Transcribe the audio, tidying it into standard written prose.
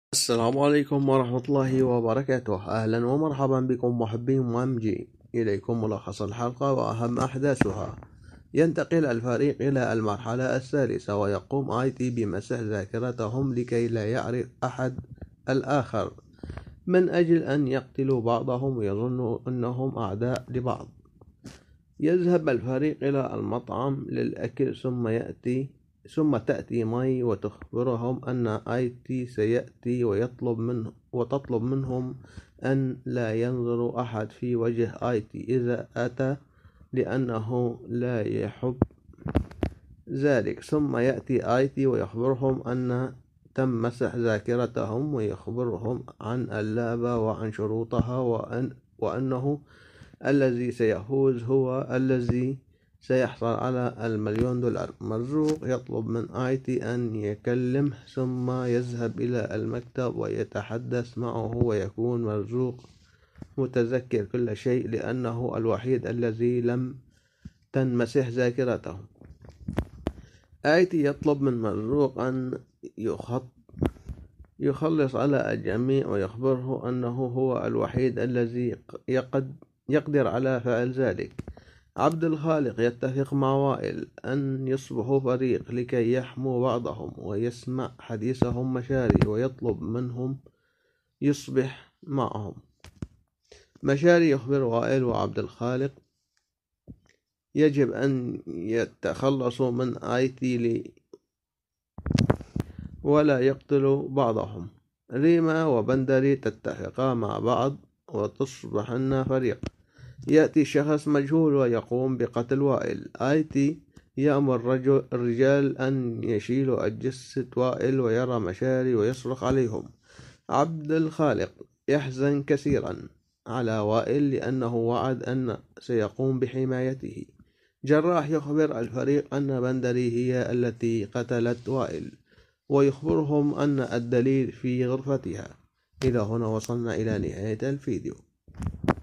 السلام عليكم ورحمة الله وبركاته. أهلا ومرحبا بكم محبين مامجي. إليكم ملخص الحلقة وأهم أحداثها. ينتقل الفريق إلى المرحلة الثالثة ويقوم آيتي بمسح ذاكرتهم لكي لا يعرف أحد الآخر، من أجل أن يقتلوا بعضهم ويظنوا أنهم أعداء لبعض. يذهب الفريق إلى المطعم للأكل ثم تأتي ماي وتخبرهم أن آيتي سيأتي وتطلب منهم أن لا ينظروا أحد في وجه آيتي إذا أتى، لأنه لا يحب ذلك. ثم يأتي آيتي ويخبرهم أن تم مسح ذاكرتهم ويخبرهم عن اللعبة وعن شروطها وأنه الذي سيفوز هو الذي سيحصل على $1,000,000. مرزوق يطلب من آيتي أن يكلمه ثم يذهب إلى المكتب ويتحدث معه، ويكون مرزوق متذكر كل شيء لأنه الوحيد الذي لم تنمسح ذاكرته. آيتي يطلب من مرزوق أن يخلص على الجميع ويخبره أنه هو الوحيد الذي يقدر على فعل ذلك. عبد الخالق يتفق مع وائل أن يصبحوا فريق لكي يحموا بعضهم، ويسمع حديثهم مشاري ويطلب منهم يصبح معهم. مشاري يخبر وائل وعبد الخالق يجب أن يتخلصوا من آيتي ولا يقتلوا بعضهم. ريما وبندري تتفقا مع بعض وتصبحن فريق. يأتي شخص مجهول ويقوم بقتل وائل. آيتي يأمر الرجال أن يشيلوا جثة وائل، ويرى مشاري ويصرخ عليهم. عبد الخالق يحزن كثيرا على وائل لأنه وعد أن سيقوم بحمايته. جراح يخبر الفريق أن بندري هي التي قتلت وائل، ويخبرهم أن الدليل في غرفتها. إلى هنا وصلنا إلى نهاية الفيديو.